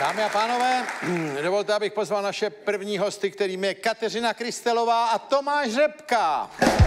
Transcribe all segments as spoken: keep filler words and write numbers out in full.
Dámy a pánové, dovolte, abych pozval naše první hosty, kterým je Kateřina Krystelová a Tomáš Řepka.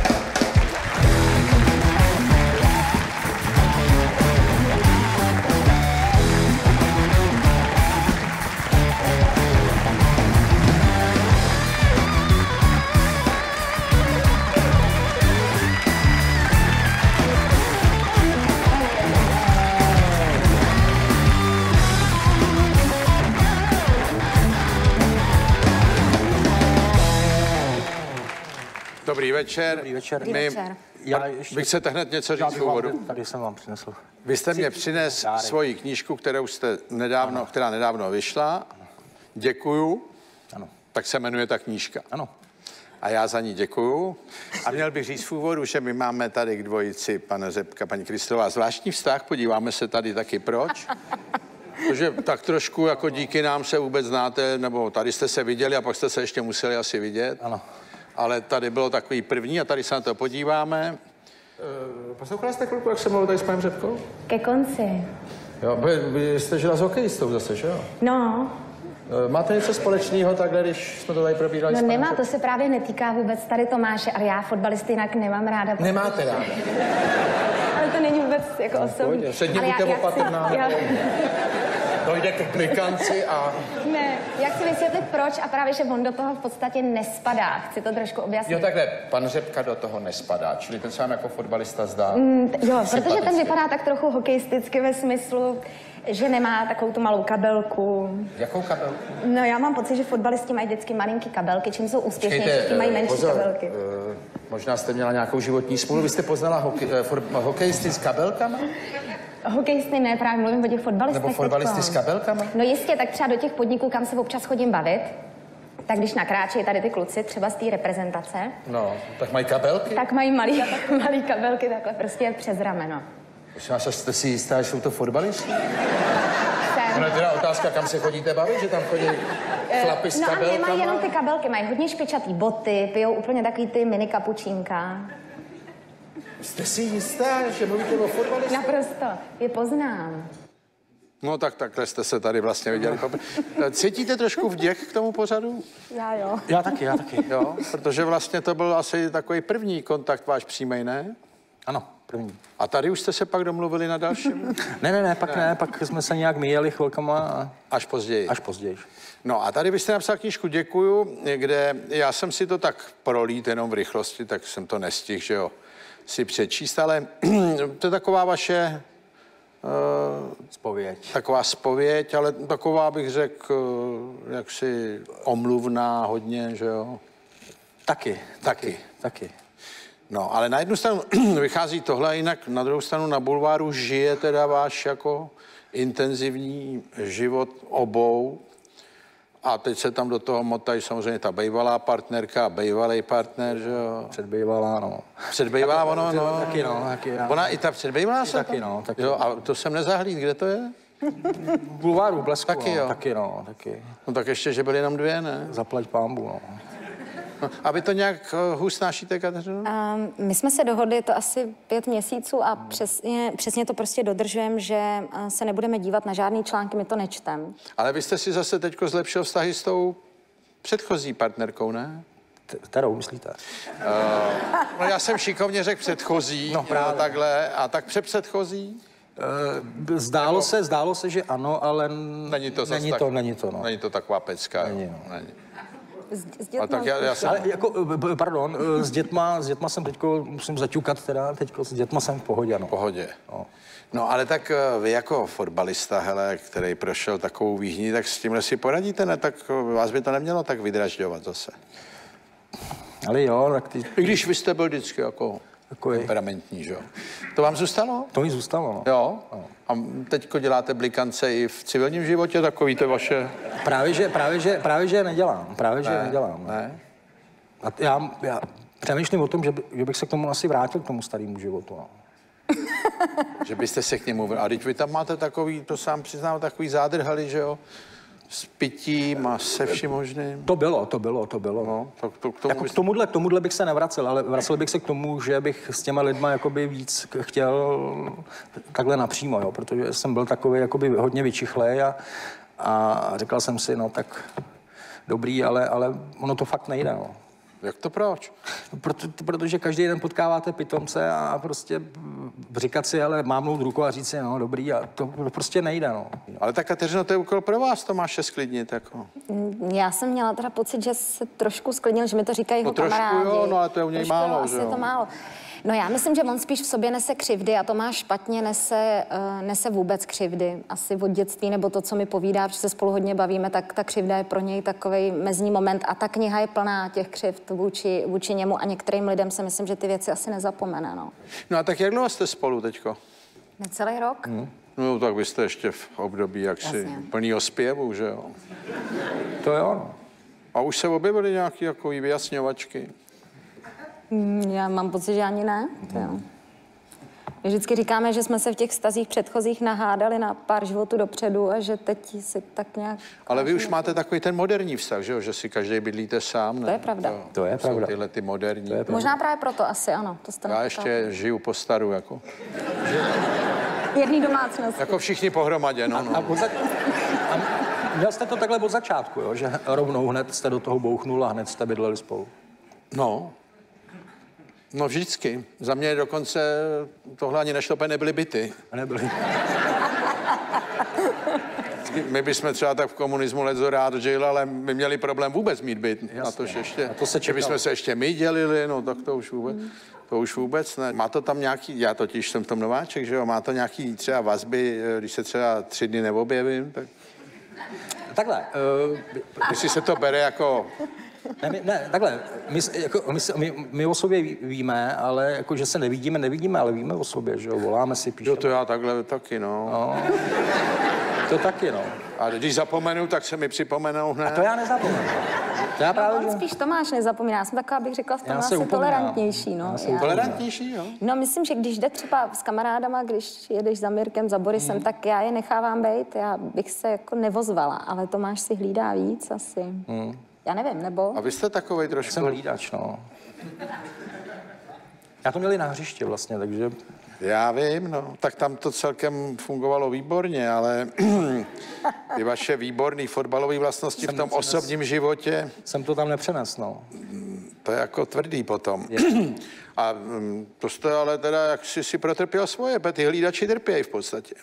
Dobrý večer. Dobrý večer. My, Dobrý večer. Já ještě... Vy chcete hned něco říct v úvodu? Tady jsem vám přinesl. Vy jste mě přines svoji knížku, kterou jste nedávno, která nedávno vyšla. Děkuju. Ano. Tak se jmenuje ta knížka. Ano. A já za ní děkuju. A měl bych říct v úvodu, že my máme tady k dvojici pana Řepka, paní Krystelová zvláštní vztah. Podíváme se tady taky proč. Protože tak trošku jako díky nám se vůbec znáte, nebo tady jste se viděli a pak jste se ještě museli asi vidět. Ano. Ale tady bylo takový první a tady se na to podíváme. Uh, poslouchala jste chvilku, jak jsem mluvil tady s panem Řepkou? Ke konci. Jo, vy, vy jste žila s hokejistou zase, že jo? No. Uh, máte něco společného takhle, když jsme to tady probírali? No s panem nemá, Řepkou? to se právě netýká vůbec tady Tomáše, ale já fotbalisty jinak nemám ráda. Nemáte ráda. Ale to není vůbec jako No, osobní. předně Ale já- buďte já chci- opatrná. já- Dojde k klikanci a... Ne, já chci vysvětlit proč a právě, že on do toho v podstatě nespadá. Chci to trošku objasnit. Jo, takhle, pan Řepka do toho nespadá, čili ten se vám jako fotbalista zdá. Mm, t- jo, protože ten sympatický. vypadá tak trochu hokejisticky ve smyslu, že nemá takovou tu malou kabelku. Jakou kabelku? No já mám pocit, že fotbalisti mají vždycky malinký kabelky, čím jsou úspěšnější, Počkejte, tím mají eh, menší pozor, kabelky. eh, možná jste měla nějakou životní smůlu. Vy jste poznala hokej, eh, for, hokejisty s kabelkama? Hokejisty ne, právě mluvím o těch fotbalistech. Nebo fotbalisty teďko. s kabelkama? No jistě, tak třeba do těch podniků, kam se občas chodím bavit, tak když nakráčí tady ty kluci, třeba z té reprezentace, No, tak mají kabelky? tak mají malý, malý kabelky takhle prostě přes rameno. Prosím vás, jste si jistá, že jsou to fotbalisti? Jsem. No, teda otázka, kam se chodíte bavit, že tam chodí chlapi s No a kabelkama? nemají jenom ty kabelky, mají hodně špičatý boty, pijou úplně takový ty mini kapučínka. Jste si jistá, že mluvíte o fotbalistech? Naprosto, je poznám. No tak takhle jste se tady vlastně viděli. Cítíte trošku vděk k tomu pořadu? Já jo. Já taky, já taky. Jo, protože vlastně to byl asi takový první kontakt váš přímý, ne? Ano, první. A tady už jste se pak domluvili na dalším? Ne, ne, ne, pak ne, ne pak jsme se nějak míjeli chvilkama a Až později. až později. No a tady byste napsal knížku Děkuju, kde já jsem si to tak prolít jenom v rychlosti, tak jsem to nestihl, že jo, si přečíst, ale to je taková vaše, uh, Zpověď. taková zpověď, ale taková bych řekl, uh, jaksi omluvná hodně, že jo. Taky, Taky. taky. No, ale na jednu stranu vychází tohle, a jinak na druhou stranu na bulváru žije teda váš jako intenzivní život obou. A teď se tam do toho motají samozřejmě ta bývalá partnerka a bývalý partner, že jo. Předbývalá, no. Předbývalá ono, no. Taky, no, taky. Já. Ona i ta předbývalá se Taky, tam? no, taky. Jo, a to jsem nezahlíd, kde to je? Bulváru, Blesku, Taky, no, jo. taky, no, taky. No tak ještě, že byly jenom dvě, ne? Zaplať pánbu, no. A vy to nějak uh, hůř snášíte, Kateřino? Um, my jsme se dohodli to asi pět měsíců a přesně, přesně to prostě dodržujeme, že uh, se nebudeme dívat na žádný články, my to nečtem. Ale vy jste si zase teďko zlepšil vztahy s tou předchozí partnerkou, ne? T- Kterou myslíte? No já jsem šikovně řekl předchozí, no, právě. Takhle, a tak předpředchozí? Uh, zdálo se, zdálo se, že ano, ale Není to zas není tak, to, není to, no. Není to taková pecka. Není, jo. no. Není. S, s A tak já, já jsem... Ale jako, b- pardon, s dětma, s dětma jsem teďko, musím zaťukat teda, teďko s dětma jsem v pohodě, no. V pohodě. No. No ale tak eh, vy jako fotbalista, hele, který prošel takovou výhní, tak s tímhle si poradíte, ne? Tak eh, vás by to nemělo tak vydražďovat zase. Ale jo, tak ty, I když vy jste byl vždycky jako Takový. temperamentní, že jo? To vám zůstalo? to mi zůstalo, no. Jo? A teďko děláte blikance i v civilním životě, takový to vaše... Právě, že, právě, že, právě, že nedělám, právě, že Ne, nedělám. ne. A t- já, já přemýšlím o tom, že, by, že bych se k tomu asi vrátil, k tomu starému životu, no. Že byste se k němu... A teď vy tam máte takový, to sám přiznám, takový zádrhali, že jo? S pitím a se vším možným. To bylo, to bylo, to bylo, no. Tak to, k tomu Jako k byste... tomuhle, k tomuhle bych se nevracel, ale vracel bych se k tomu, že bych s těma lidma jakoby víc k- chtěl takhle napřímo, jo, protože jsem byl takový jakoby hodně vyčichlej a, A říkal jsem si, no tak dobrý, ale, ale ono to fakt nejde, no. Jak to proč? Proto, protože každý den potkáváte pitomce a prostě říkat si, ale mávnout rukou a říct si, no dobrý, a to, to prostě nejde, no. Ale tak Kateřino, to je úkol pro vás, Tomáše, sklidnit, jako. Já jsem měla teda pocit, že se trošku sklidnil, že mi to říkají No jeho trošku kamarádi. jo, no ale to je u něj Trošku málo, jo, že asi jo? je to málo. No já myslím, že on spíš v sobě nese křivdy a to má špatně, nese, uh, nese vůbec křivdy. Asi od dětství, nebo to, co mi povídá, že se spolu hodně bavíme, tak ta křivda je pro něj takový mezní moment a ta kniha je plná těch křivd vůči, vůči němu a některým lidem si myslím, že ty věci asi nezapomene, no. No a tak jak dlouho jste spolu teďko? Necelý rok? Hmm. No tak vy jste ještě v období jaksi Jasně. plnýho zpěvu, že jo? To jo, no. A už se objevily nějaké jako vyjasňovačky? Mm, Já mám pocit, že ani ne. To jo. My vždycky říkáme, že jsme se v těch vztazích předchozích nahádali na pár životů dopředu a že teď si tak nějak... Ale vy už máte takový ten moderní vztah, že jo? Že si každý bydlíte sám, ne? To je pravda. Jo. To je Jsou pravda. tyhle ty moderní. To je Možná právě proto asi, ano. To jste Já nepotkal. ještě žiju po staru, jako. Jedný domácnost. Jako všichni pohromadě, no, A, no. od za... a měl jste to takhle od začátku, jo? Že rovnou hned jste do toho bouchnul a hned jste bydleli spolu. No. No vždycky. Za mě dokonce tohle ani nešlo, protože nebyly byty. A nebyli. My bychom třeba tak v komunismu leco rád žili, ale my měli problém vůbec mít byt. Jasně. Na to, ještě, A to se že čekalo. bychom se ještě my dělili, no tak to už vůbec, to už vůbec ne. Má to tam nějaký, já totiž jsem v tom nováček, že jo, má to nějaký třeba vazby, když se třeba tři dny neobjevím, tak Takhle, uh, jestli se to bere jako, ne, my- ne, takhle, my, s- jako, my, s- my, my o sobě ví- víme, ale jako, že se nevidíme, nevidíme, ale víme o sobě, že jo, voláme si, jo, píšeme. to já takhle taky, no. No, to taky, no. A když zapomenu, tak se mi připomenou hned. To já nezapomenu. To já právě, On že... spíš Tomáš nezapomíná. Já jsem taková, bych řekla, v tom Já se asi upomínám. tolerantnější. No. Já se Já- Tolerantnější, jo? no, myslím, že když jde třeba s kamarádama, když jedeš za Mirkem, za Borisem, Hmm. tak já je nechávám být. Já bych se jako nevozvala, ale Tomáš si hlídá víc asi. Hmm. Já nevím, nebo? A vy jste takovej trošku... Jsem hlídač, no. Já to měli na hřiště vlastně, takže... Já vím, no. Tak tam to celkem fungovalo výborně, ale ty vaše výborné fotbalové vlastnosti v tom osobním životě, Jsem to tam nepřenes, no. to je jako tvrdý potom. A mm, to jste ale teda, jak jsi si protrpěl svoje, protože ty hlídači trpějí v podstatě.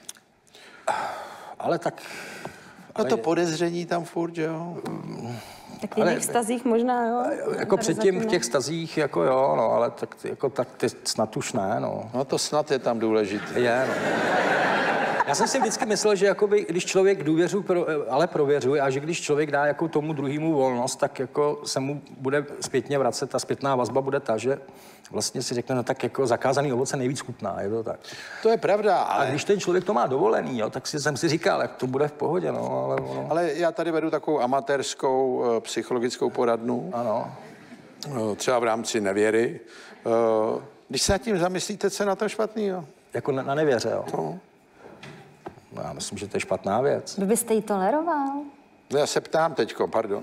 Ale tak... No to podezření tam furt, že jo? Tak v jiných vztazích možná, jo? Jako Tady předtím zatím v ne. těch stazích, jako jo, no, ale tak, jako, tak ty snad už ne, no. No to snad je tam důležité. Je, no. Já jsem si vždycky myslel, že jakoby, když člověk důvěřuje, pro, ale prověřuje a že když člověk dá jako tomu druhému volnost, tak jako se mu bude zpětně vracet, ta zpětná vazba bude ta, že vlastně si řekne, no tak jako zakázaný ovoce nejvíc chutná, je to tak. To je pravda, A ale, když ten člověk to má dovolený, jo, tak si jsem si říkal, jak to bude v pohodě, no, ale ono... ale já tady vedu takovou amatérskou eh, psychologickou poradnu, Ano. eh, třeba v rámci nevěry. Eh, Když se nad tím zamyslíte, co je na tom špatného? Jako na, na nevěře, jo. No. No, já myslím, že to je špatná věc. Vy byste ji toleroval? No já se ptám teďko, pardon.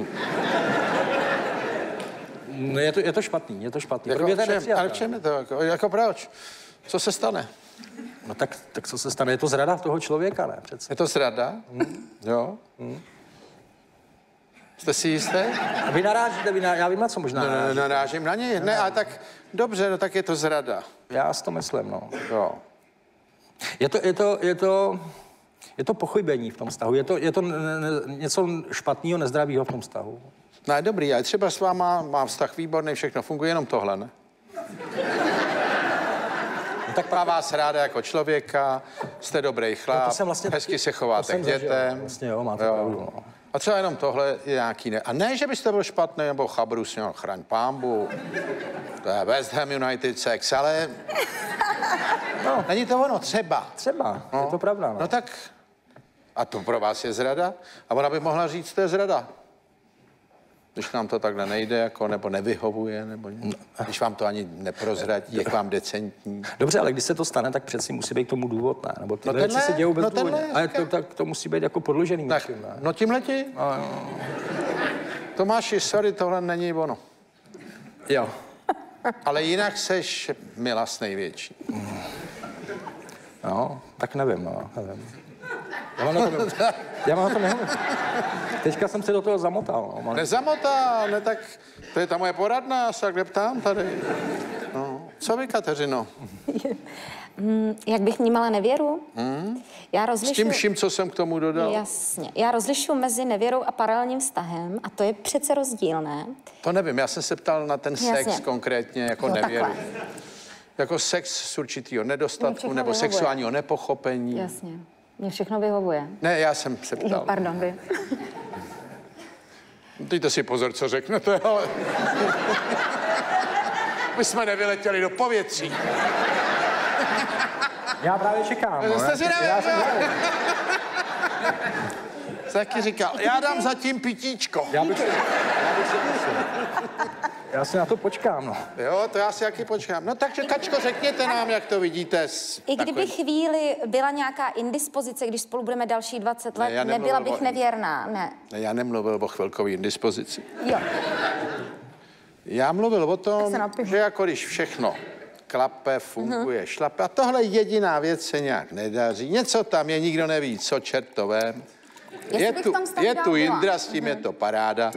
No, je, to, je to špatný, je to špatný. Jako Pro mě to v je čem, ale nepřijatelné. v čem je to? Jako, jako proč? Co se stane? No tak, tak co se stane? Je to zrada toho člověka, ne? Přece. Je to zrada? Hmm. Jo? Hmm. Jste si jistý? A vy narážíte, vy na, já vím, na co možná No, no, narážíte. narážím na něj. Ne, ale tak dobře, no tak je to zrada. Já si to myslím, no. Jo. Je to, je to, je to, je to pochybení v tom vztahu. Je to, je to ne, ne, něco špatného, nezdravého v tom vztahu. No je dobrý, ale třeba s váma mám vztah výborný, všechno funguje, jenom tohle, ne? No, tak Má vás ráda jako člověka, jste dobrý chlap, No, to jsem vlastně- hezky se to chováte jsem k zažil, dětem. vlastně, jo, máte pravdu, no. A třeba jenom tohle je nějaký ne. A ne, že byste byl špatný nebo chabrus, no, chraň pámbu. To je West Ham United sex, ale... No, není to ono, třeba. Třeba, no. Je to pravda, no. No tak, a to pro vás je zrada? A ona by mohla říct, to je zrada. Když nám to takhle nejde, jako, nebo nevyhovuje, nebo když vám to ani neprozradí, jak vám decentní. Dobře, ale když se to stane, tak přeci musí být k tomu důvod, ne? Nebo ty No no věci tenhle- se dějou no bezdůvodně. tenhle, Ale to, říkám. tak, to musí být jako podložený. Tak, něčím, ne? no tímhletí? Tomáši, sorry, tohle není ono. Jo. Ale jinak seš milas největší. No, tak nevím, no, nevím. Ono to, Já mám to nevím. Teďka jsem se do toho zamotal. No. Nezamotal, ne tak, to je ta moje poradna, já se takhle ptám tady. No. Co vy, Kateřino? Hmm, jak bych vnímala nevěru? Hmm? Já S rozlišuji... tím vším, co jsem k tomu dodal? Jasně. Já rozlišuji mezi nevěrou a paralelním vztahem a to je přece rozdílné. To nevím, já jsem se ptal na ten sex Jasně. konkrétně jako Jo, nevěru. takhle. Jako sex z určitého nedostatku všechno nebo vyhovuje. sexuálního nepochopení. Jasně. Mně všechno vyhovuje. Ne, já jsem se Jo, ptal. pardon, vy. Dejte si pozor, co řeknete, ale... My jsme nevyletěli do povětří. Já právě čekám. No. Jste si já, nevím, já jsem jo? Taky říkal, já dám zatím pitíčko. Já bych si, já bych si, já si na to počkám, no. Jo, to já si jaký počkám. No takže, Kačko, řekněte nám, jak to vidíte. S I kdyby takovým- chvíli byla nějaká indispozice, když spolu budeme další dvacet let, Ne, já nebyla nemluvil bych o- nevěrná, ne. Ne, já nemluvil o chvilkové indispozici. Jo. Já mluvil o tom, Tak se napiju. že jako když všechno klape, funguje, uh-huh. šlape. A tohle jediná věc se nějak nedaří. Něco tam je, nikdo neví, co čertové. Jestli Je bych tu, v tom stavu je dál tu byla. Indra, s tím uh-huh. je to paráda.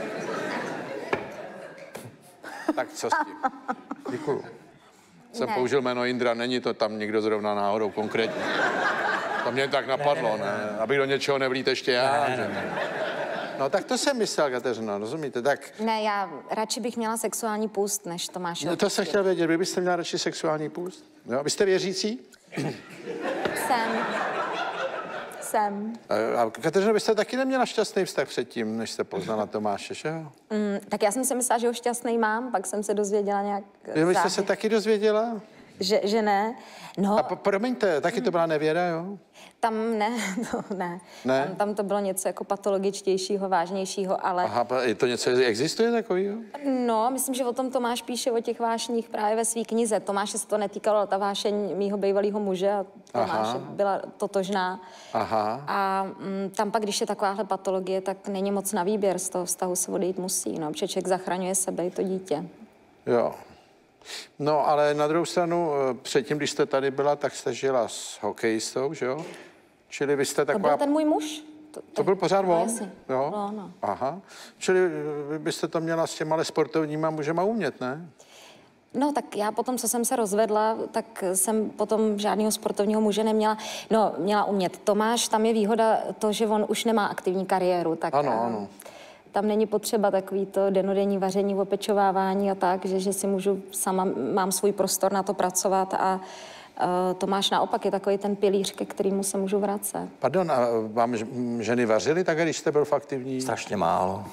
Tak co s tím? Děkuju. Jsem Ne. použil jméno Indra, není to tam někdo zrovna náhodou konkrétně. To mě tak napadlo, ne? Aby do něčeho nevlít ještě já. Ne, ne, ne. No tak to jsem myslel, Kateřino, rozumíte? Tak Ne, já radši bych měla sexuální půst, než Tomáš. no, to jsem chtěl vědět, vy byste měla radši sexuální půst? Jo? Vy jste věřící? Jsem. Jsem. A a Kateřino, vy jste taky neměla šťastný vztah předtím, než jste poznala Tomáše, že jo? Mm, tak já jsem si myslela, že ho šťastný mám, pak jsem se dozvěděla nějak... Jo, vy jste záhy, se taky dozvěděla? že, že ne. No, A po, promiňte, taky to byla nevěra, jo? tam ne, to ne. Ne? Tam, tam to bylo něco jako patologičtějšího, vážnějšího, ale... Aha, pa- je to něco, existuje takovýho? No, myslím, že o tom Tomáš píše o těch vášních právě ve své knize. Tomáše se to netýkalo, ale ta vášeň mýho bývalého muže a Tomáše Aha. byla totožná. Aha. A mm, tam pak, když je takováhle patologie, tak není moc na výběr, z toho vztahu se odejít musí, no, protože člověk zachraňuje sebe i to dítě. Jo. No, ale na druhou stranu, eh, předtím, když jste tady byla, tak jste žila s hokejistou, že jo? Čili vy jste To taková... byl ten můj muž? To, To byl pořád no, on? jasně. Jo? No, no. Aha. Čili eh, vy byste to měla s těma ale sportovníma mužema umět, ne? No, tak já potom, co jsem se rozvedla, tak jsem potom žádného sportovního muže neměla. No, měla umět. Tomáš, tam je výhoda to, že on už nemá aktivní kariéru, tak Ano, eh, ano. tam není potřeba takový to denodenní vaření, opečovávání a tak, že, že si můžu sama, mám svůj prostor na to pracovat a uh, Tomáš naopak je takový ten pilíř, ke kterému se můžu vracet. Pardon, a vám ž- m, ženy vařily tak, když jste byl v aktivní? Strašně málo.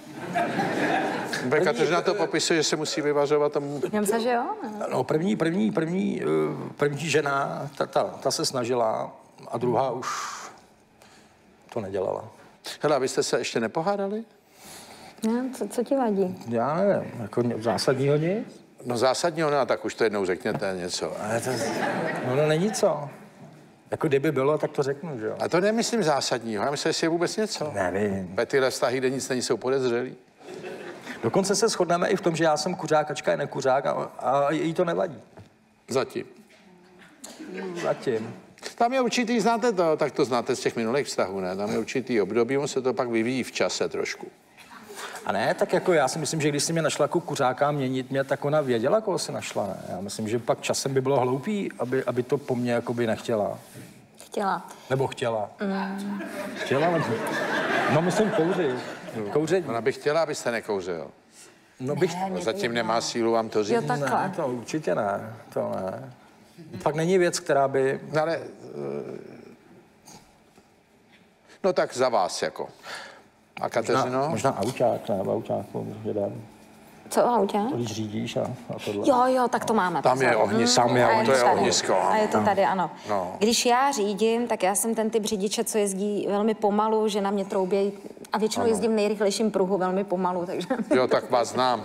Bude Kateřina to popisuje, že se musí vyvařovat tomu... Já myslím, že jo. No, první, první, první, eh, první žena, ta, ta, ta se snažila a druhá už to nedělala. Hele, a vy jste se ještě nepohádali? Ne, co, co ti vadí? Já nevím, jako ně- zásadního nic. No zásadního ne, tak už to jednou řekněte něco. Ale to, no, no není co. Jako kdyby bylo, tak to řeknu, že jo. A to nemyslím zásadního, já myslím, jestli je vůbec něco. Nevím. Ve tyhle vztahy, kde nic není, jsou podezřelí. Dokonce se shodneme i v tom, že já jsem kuřák, Ačka je nekuřák a, a jí to nevadí. Zatím. Zatím. Tam je určitý, znáte to, tak to znáte z těch minulých vztahů, ne? Tam je určitý období, on se to pak vyvíjí v čase trošku. A ne, tak jako já si myslím, že když si mě našla jako kuřáka měnit mě, tak ona věděla, koho si našla, ne? Já myslím, že pak časem by bylo hloupý, aby, aby to po mně jakoby nechtěla. Chtěla. Nebo chtěla. Mm. Chtěla, nebo... No myslím kouřit. Kouření. Ona by chtěla, abyste nekouřil. No bych... No, zatím nemá sílu vám to říct. Jo, takhle. Ne, to určitě ne, to ne. Fakt není věc, která by... No, ale... eh, No tak za vás jako. A Kateřino? Možná, možná auták, ne, v autáku, že dám. Co v autě? Když řídíš a, a tohle. Jo, jo, tak to máme. Tam je pozor. ohnisko, Mm, a to je tady. ohnisko. A je to tady, ano. No. Když já řídím, tak já jsem ten typ řidiče, co jezdí velmi pomalu, že na mě troubějí a většinou Ano. jezdím v nejrychlejším pruhu velmi pomalu, takže... Jo, tak vás znám.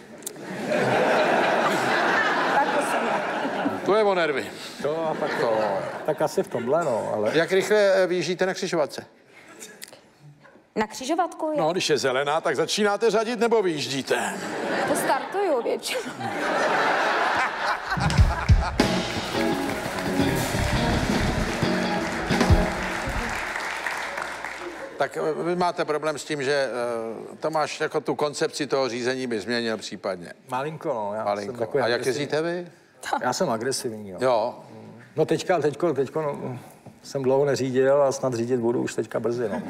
tak to jsem. To je o nervy. To a pak To. Tak asi v tomhle, no, ale... Jak rychle eh, vyjíždíte na křižovatce? Na křižovatku je... No, když je zelená, tak začínáte řadit nebo vyjíždíte? To startuju většinou. Tak vy máte problém s tím, že uh, Tomáš jako tu koncepci toho řízení by změnil případně. Malinko, no. Já Malinko. Jsem takový A jak agresivní. jezdíte vy? Já jsem agresivní, jo. Jo. No teďka, teďko, teďko, no, jsem dlouho neřídil a snad řídit budu už teďka brzy, no.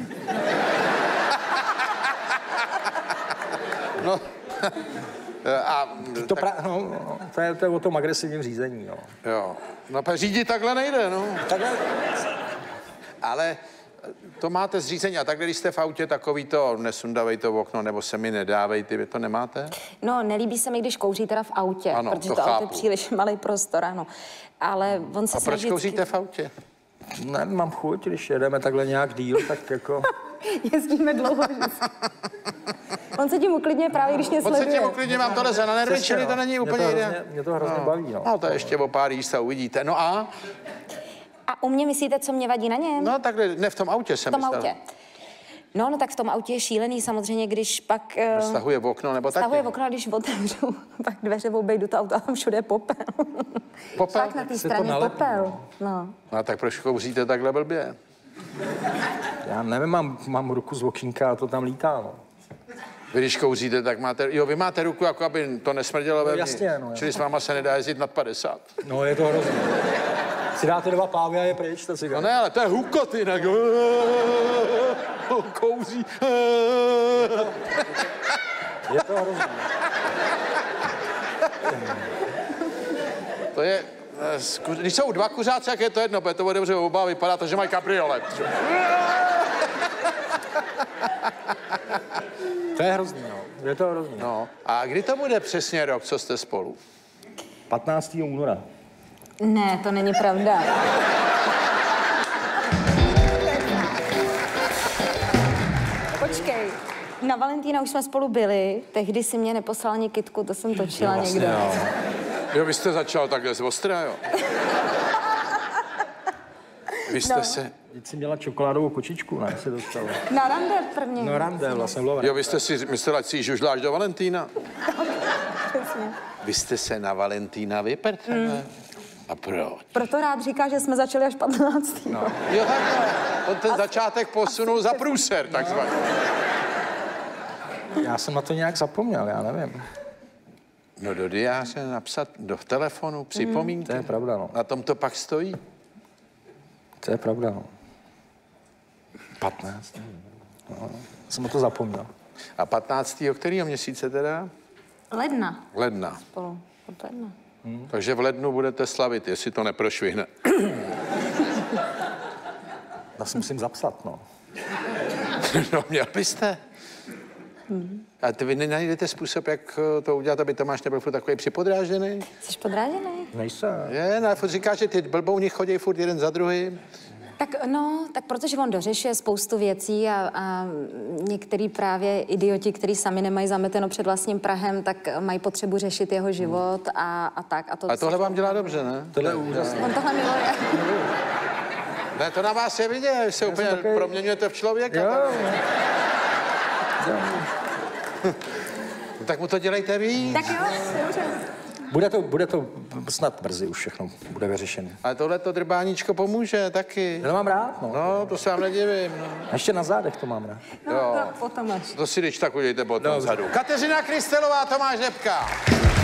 No. A, To, tak, pra, no, no, to, je, to je o tom agresivním řízení, jo. jo. No, pak řídit takhle nejde, no. Takhle, Ale to máte zřízení a takhle, když jste v autě, takový to nesundavej to v okno, nebo se mi nedávejte, vy to nemáte? No, nelíbí se mi, když kouří teda v autě, Ano, protože to to, auto je chápu. příliš malý prostor, ano. Ale on se A proč snaží kouříte v autě? ne, mám chuť, když jedeme takhle nějak díl, tak jako... jezdíme dlouho. On se tím uklidně právě, když mě Moc se sleduje. tím uklidně vám to leze na nervy, Přesně, čili no. to není Mě úplně to jde. hrozně- mě to hrozně baví, no. No to ještě o pár jíst a uvidíte. No a? A u mě myslíte, co mě vadí na něm? No takhle, ne v tom autě jsem v tom myslel. autě. No, no, tak v tom autě je šílený samozřejmě, když pak... Uh, Stahuje v okno nebo taky? stahuje v okno, a když otevřu, pak dveře obejdu to auto a tam všude je popel. Popel? Tak na té Se to straně nalepí, popel. No. No tak proč kouříte takhle blbě? Já nevím, mám, mám ruku z okýnka a to tam lítá, no. Vy když kouříte, tak máte, jo, vy máte ruku, jako aby to nesmrdělo ve jasně, no, Čili s váma se nedá jezdit nad padesát. No, je to hrozné. Si dáte dva pávy a je pryč, to No cigára. ne, ale to je hukot jinak. Kouří. Je to hrozné. To je, eh, zku- když jsou dva kuřáci, jak je to jedno, protože to otevře oba, vypadá to, že mají kabriolet. To je hrozný, no. Je to hrozný. No, a kdy to bude přesně rok, co jste spolu? patnáctého února. Ne, to není pravda. Počkej, na Valentína už jsme spolu byli, tehdy si mě neposlal ani kytku, to jsem točila No, někde. jo. Jo, vy jste začal takhle z ostra, jo? Vy jste No. se... Teď jsi měla čokoládovou kočičku, ne? Si dostala. Na rande první. No rande, vlastně bylo Jo, vy jste si myslel, ať si ji žužláš do Valentína. Přesně. Vy jste se na Valentína vyprt, mm. A proč? Proto rád říká, že jsme začali až patnáctého No. Jo, takhle. On ten začátek posunul za průser, takzvaně. Já jsem na to nějak zapomněl, já nevím. No do diáře napsat do telefonu připomínky. To je pravda, no. Na tom to pak stojí. To je pravda, no. patnáct. No, jsem na to zapomněl. A patnáctého kterého měsíce teda? Ledna Ledna. spolu. Od ledna. Hmm. Takže v lednu budete slavit, jestli to neprošvihne. Já si musím zapsat, no. No, měl byste. Hmm. A ty vy nenajdete způsob, jak to udělat, aby Tomáš nebyl furt takový připodrážený? Jsi podrážený? Nejsem. Je, no, furt říká, že ty blbouni chodí furt jeden za druhým. Tak no, tak protože on dořešuje spoustu věcí a, a některý právě idioti, kteří sami nemají zameteno před vlastním prahem, tak mají potřebu řešit jeho život a, a tak. A to A tohle vám dělá dobře, ne? Tohle je úžasné. On tohle miluje. Ne, to na vás je vidět, že se úplně takový- proměňujete v člověka. Jo, Tak mu to dělejte víc. Tak jo, dobře. bude to, bude to snad brzy už všechno, bude vyřešené. Ale tohle to drbáníčko pomůže taky. Já to mám rád, no. No, to se vám nedivím. No. A ještě na zádech to mám rád. No, Jo. to potom až. To si když tak udějte potom vzadu. Kateřina Krystelová, Tomáš Řepka.